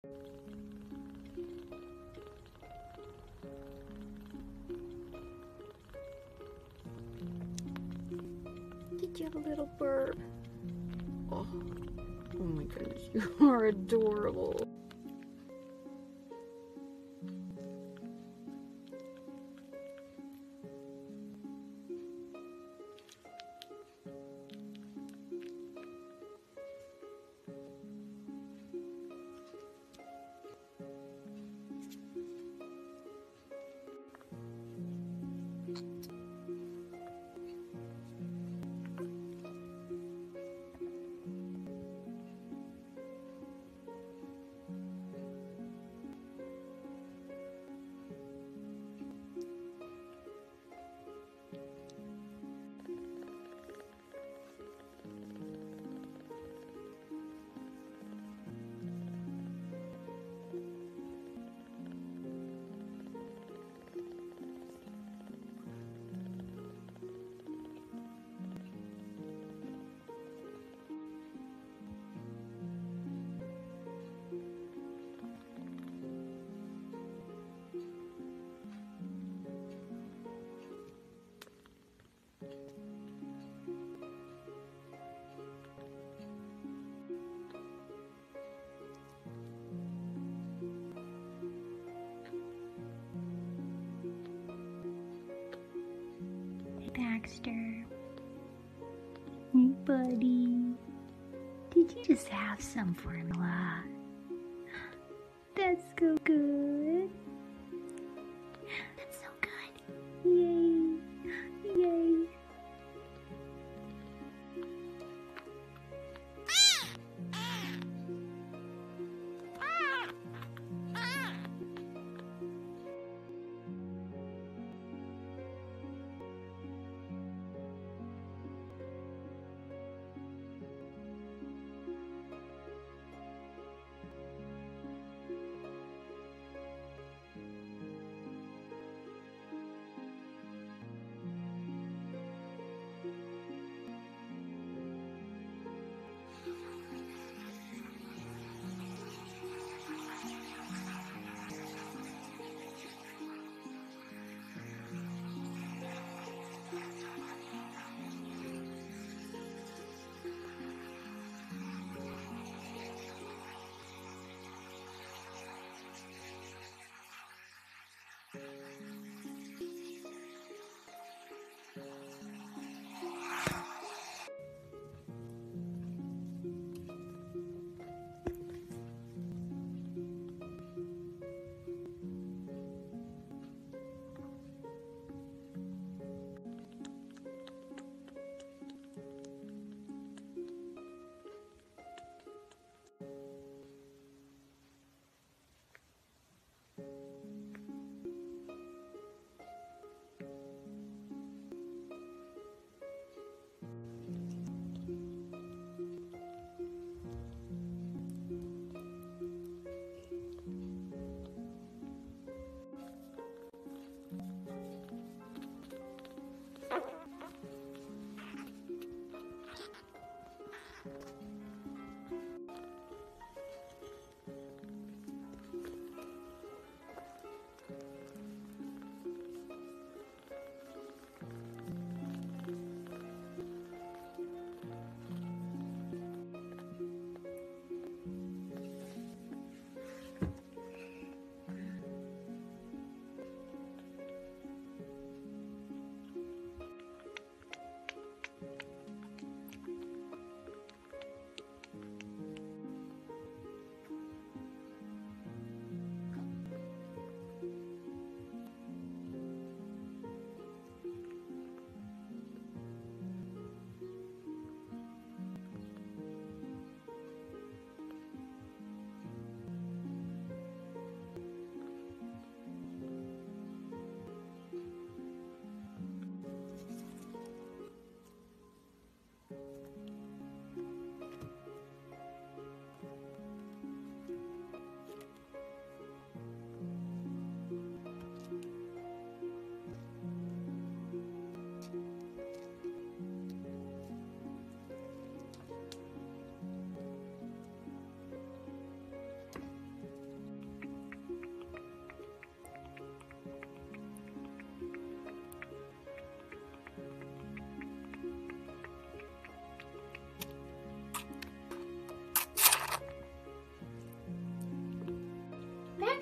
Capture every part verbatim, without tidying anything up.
Did you have a little burp? Oh, oh my goodness, you are adorable. Baxter. Hey, buddy. Did you just have some formula? That's so good. That's so good. Yay. Yay.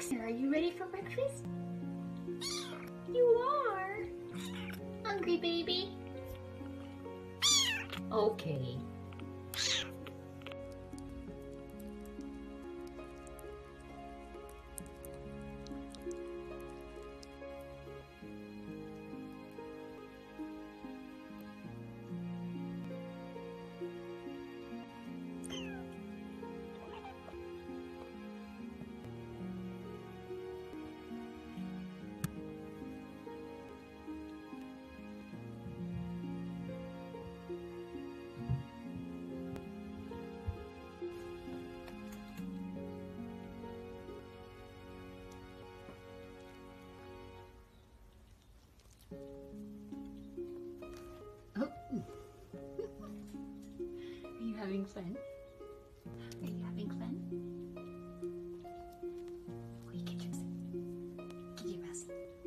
Baxter, are you ready for breakfast? You are? Hungry, baby? Okay. Oh. Are you having fun? Are you having fun? Oh, you get your Get your mouse.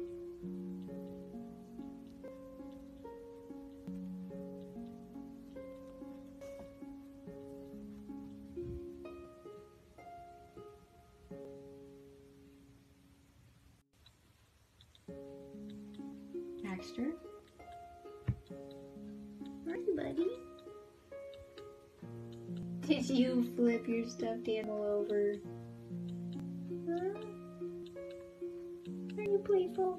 Baxter? Hi, buddy. Did you flip your stuffed animal over? Huh? Are you playful?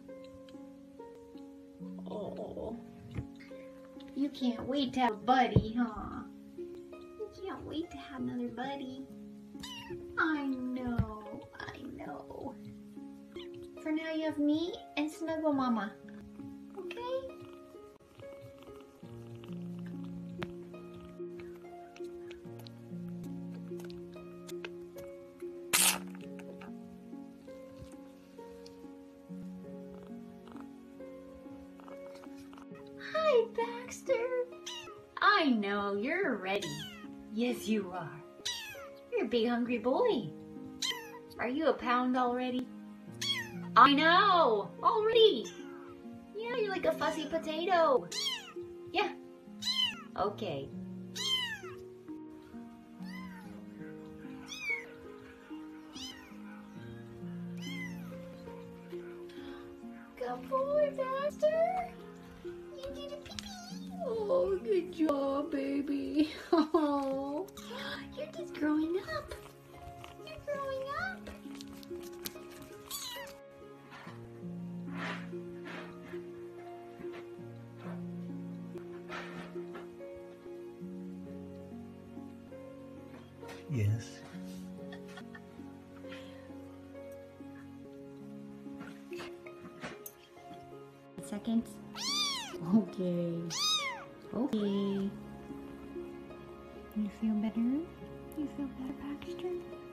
Oh. You can't wait to have a buddy, huh? You can't wait to have another buddy. I know, I know. For now you have me and Snuggle Mama. Okay? Hi, Baxter. I know, you're ready. Yes, you are. You're a big hungry boy. Are you a pound already? I know, already. Yeah, you're like a fussy potato. Yeah. Okay. Good boy, Baxter. You did a pee-pee. Oh, good job, baby. Oh, you're just growing up. You're growing up. Yes. Seconds. Okay. Okay. You feel better? You feel better, Baxter?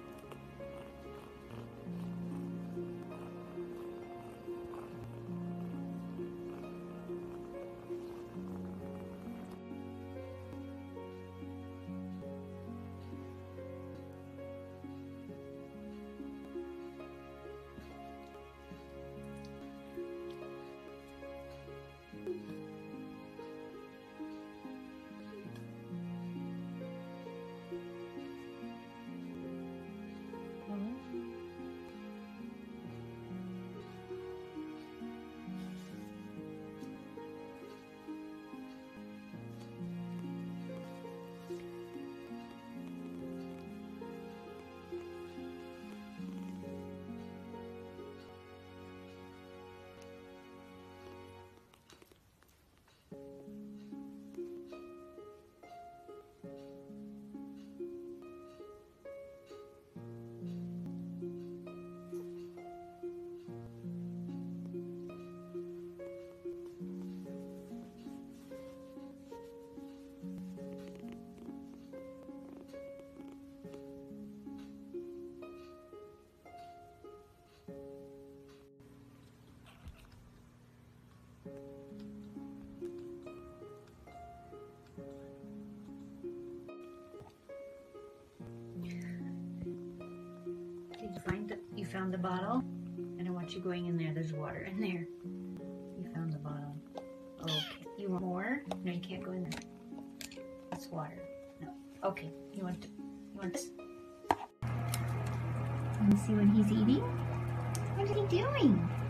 Did you find the, you found the bottle? I don't want you going in there. There's water in there. You found the bottle. Okay. You want more? No, you can't go in there. That's water. No. Okay. You want to, you want this? Let me see what he's eating. What is he doing?